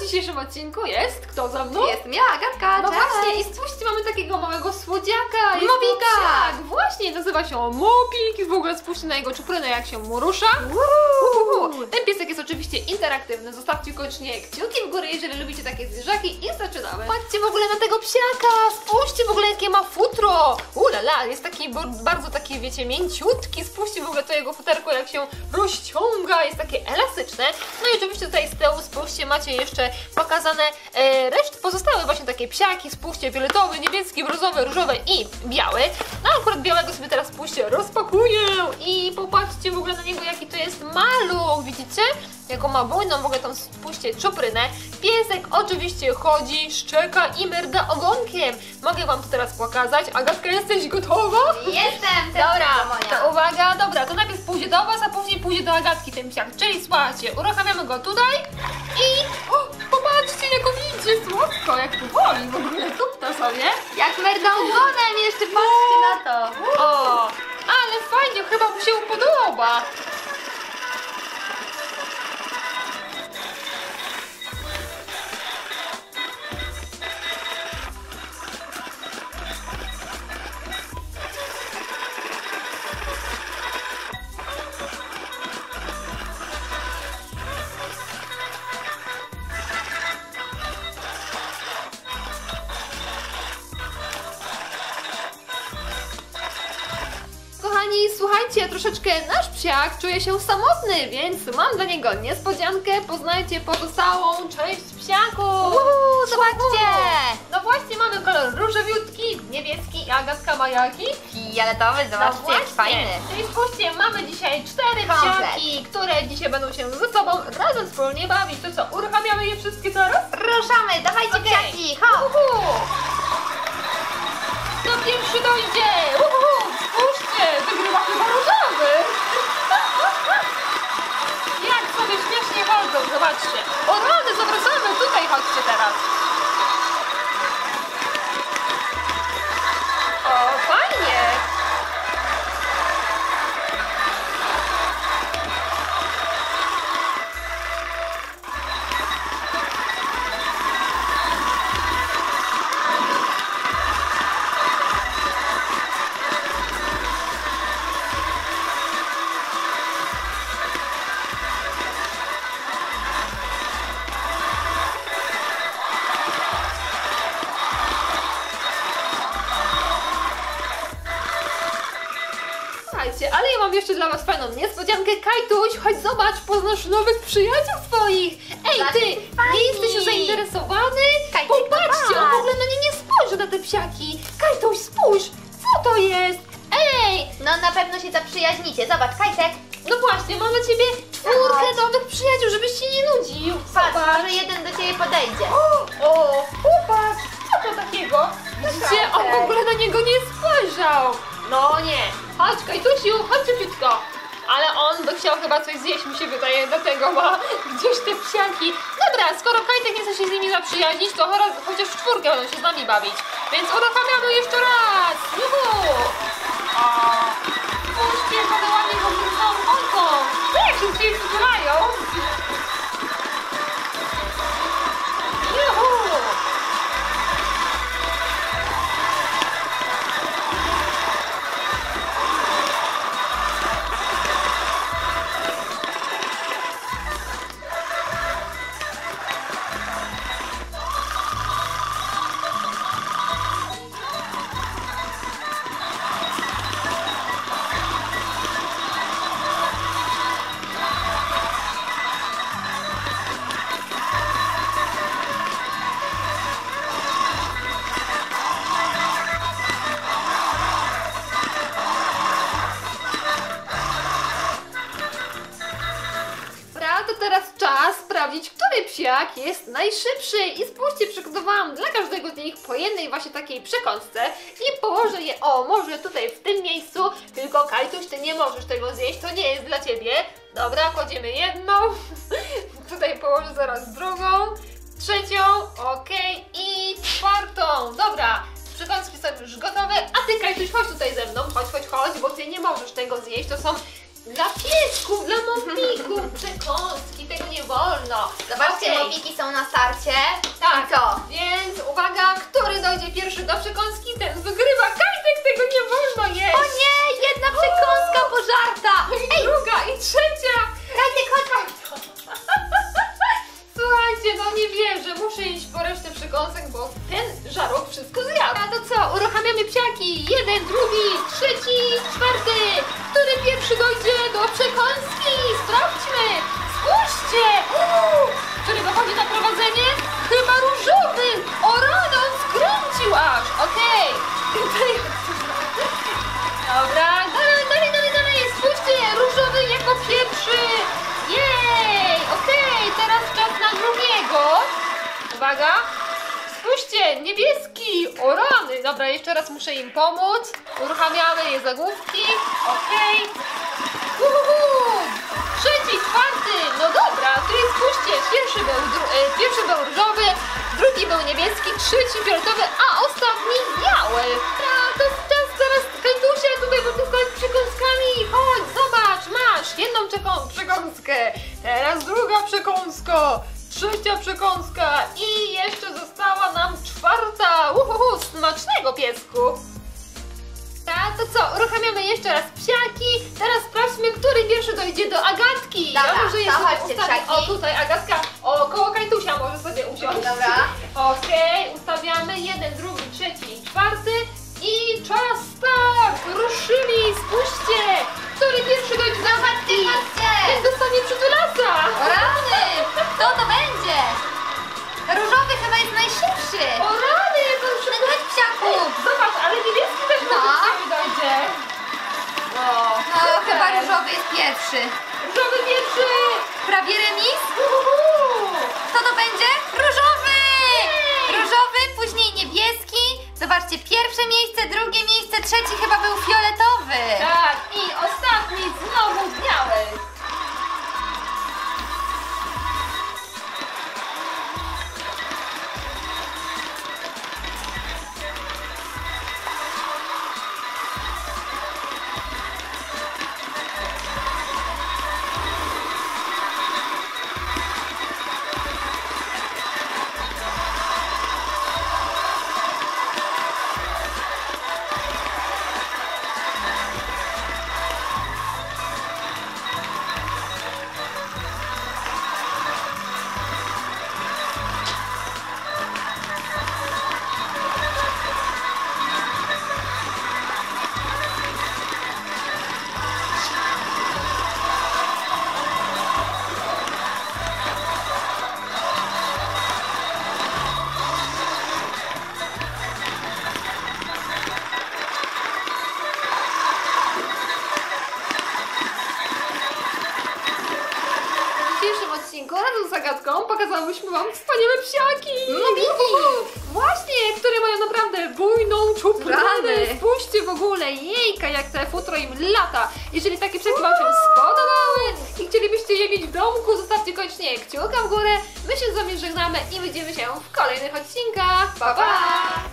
w dzisiejszym odcinku jest kto za mną? Jestem ja, Agatka, No cześć. właśnie, i spójrzcie, mamy takiego małego słodziaka. Jest to Mopika. psiak. Właśnie, nazywa się on Mopik i w ogóle spójrzcie na jego czuprynę, jak się mu rusza. Ten piesek jest oczywiście interaktywny, zostawcie koniecznie kciuki w górę, jeżeli lubicie takie zwierzaki i zaczynamy. Patrzcie w ogóle na tego psiaka, spójrzcie w ogóle jakie ma futro. Ulala, jest taki bardzo taki, wiecie, mięciutki, spójrzcie w ogóle to jego futerko, jak się rozciąga, jest takie elastyczne. No i oczywiście tutaj z tyłu, spójrzcie, macie jeszcze pokazane reszty pozostałe właśnie takie psiaki, spójrzcie, fioletowy, niebieski, brązowy, różowy i biały. No akurat białego sobie teraz, spójrzcie, rozpakuję i popatrzcie w ogóle na niego, jaki to jest maluch, widzicie? Jaką ma bujną w ogóle tą, spójrzcie, czuprynę. Piesek oczywiście chodzi, szczeka i merda ogonkiem. Mogę wam to teraz pokazać. Agatka, jesteś gotowa? Jestem, Dobra, to uwaga, dobra, to najpierw pójdzie do was, a później pójdzie do Agatki ten psiak. Czyli słuchajcie, uruchamiamy go tutaj i popatrzcie, jak on idzie słodko, jak tu woli w ogóle, tupta sobie. Jak merda ogonem, jeszcze patrzcie na to. O, ale fajnie, chyba mu się podoba. Kochani, słuchajcie, troszeczkę nasz psiak czuje się samotny, więc mam dla niego niespodziankę. Poznajcie pozostałą część psiaków. Zobaczcie. No właśnie, mamy kolor różowiutki, niebieski, Agatka ma jaki? Fioletowy, zobaczcie, jak fajny. Czyli spójrzcie, mamy dzisiaj 4 Komplet. psiaki, które dzisiaj będą się ze sobą razem wspólnie bawić. To co, uruchamiamy je wszystkie teraz? Ruszamy, dawajcie Okej. psiaki, hop. Kto pierwszy dojdzie? Spójrzcie, wygrywa chyba różowy. Jak sobie śmiesznie chodzą, zobaczcie. O rany, zawracamy, tutaj chodźcie teraz. O, fajnie. Słuchajcie, ale ja mam jeszcze dla was fajną niespodziankę. Kajtuś, chodź zobacz, poznasz nowych przyjaciół swoich. Ej, ty, nie jesteś już zainteresowany? Kajtek, Popatrzcie, on w ogóle na nie nie spojrzy, na te psiaki. Kajtuś, spójrz, co to jest? Ej, No na pewno się zaprzyjaźnicie, zobacz, Kajtek. no właśnie, mam dla ciebie 4 nowych przyjaciół, żebyś się nie nudził. Patrz, Zobacz. może jeden do ciebie podejdzie. O, popatrz, co to takiego? Widzicie, on w ogóle na niego nie spojrzał. No nie, chodź Kajtusiu, chodź szybciutko. Ale on by chciał chyba coś zjeść, mi się wydaje, dlatego ma gdzieś te psiaki. Dobra, skoro Kajtek nie chce się z nimi zaprzyjaźnić, to chociaż w 4 będą się z nami bawić. Więc uruchamiamy jeszcze raz. Juhu! O, spójrzcie, jak one ładnie go wyrzucają ojką. Jak się dzisiaj przytulają. Juhu! To teraz czas sprawdzić, który psiak jest najszybszy. I spójrzcie, przygotowałam dla każdego z nich po jednej właśnie takiej przekąsce i położę je, o, może tutaj w tym miejscu, tylko Kajtuś, ty nie możesz tego zjeść, to nie jest dla ciebie. Dobra, kładziemy jedną, tutaj położę zaraz drugą, trzecią, okej, i 4. Dobra, przekąski są już gotowe, a ty Kajtuś, chodź tutaj ze mną, chodź, bo ty nie możesz tego zjeść, to są dla piesków, dla mopików, przekąski, tego nie wolno. Zobaczcie, Okej. mopiki są na starcie. Tak. I co? Więc uwaga, który dojdzie pierwszy do przekąski, ten wygrywa. Kajtek, tego nie wolno jeść. O nie, jedna przekąska pożarta. I druga, i trzecia. Kajtek, chodź. Słuchajcie, no nie wierzę, muszę iść po resztę przekąsek, bo ten żarłok wszystko zjadł. A to co, uruchamiamy psiaki. Jeden, drugi, trzeci, czwarty. Który pierwszy dojdzie do przekąski? Sprawdźmy. Spójrzcie. Który wychodzi na prowadzenie? Chyba różowy. O rano, on skręcił aż. Okej. Dobra, dalej. Spójrzcie, różowy jako pierwszy. Jej, okej, teraz czas na drugiego. Uwaga. Spójrzcie, niebieski. O rany. Dobra, jeszcze raz muszę im pomóc. Uruchamiamy je zagłówki. Okej. Trzeci, czwarty. No dobra, czyli spójrzcie, pierwszy był różowy, drugi był niebieski, trzeci fioletowy, a ostatni biały. To czas teraz Kajtusia tutaj potyskać przekąskami. Chodź, zobacz, masz jedną przekąskę. Teraz druga przekąska. Trzecia przekąska i jeszcze została nam czwarta. Smacznego, piesku. Tak, to co? Uruchamiamy jeszcze raz psiaki. Teraz sprawdźmy, który pierwszy dojdzie do Agatki. Dobra, może je to sobie chodźcie, ustawię. psiaki. O, tutaj Agatka, koło Kajtusia może sobie usiąść. Dobra. Okej, ustawiamy jeden, drugi, trzeci i czwarty. I czas start! Ruszyli, spójrzcie! Który pierwszy dojdzie do Agatki? Ten dostanie przytulasa. O rany, kto to będzie? Różowy chyba jest najszybszy. O rany, jak on szybko. Chodź, psiaku. Zobacz, ale niebieski też No. może ciebie dojdzie. No, chyba różowy jest pierwszy. Różowy pierwszy! Prawie remis? Uhuhu. Kto to będzie? Różowy! Różowy, później niebieski. Zobaczcie, pierwsze miejsce, drugie miejsce, trzeci chyba był fioletowy. Tak, i ostatni znowu biały. W dzisiejszym odcinku razem z Zagadką pokazałyśmy wam wspaniałe psiaki! Właśnie, które mają naprawdę bujną czupranę. Rany. Spójrzcie w ogóle, jejka, jak te futro im lata. Jeżeli takie psiaki wam się spodobały i chcielibyście je mieć w domku, zostawcie koniecznie kciuka w górę. My się z wami żegnamy i widzimy się w kolejnych odcinkach. Pa, pa!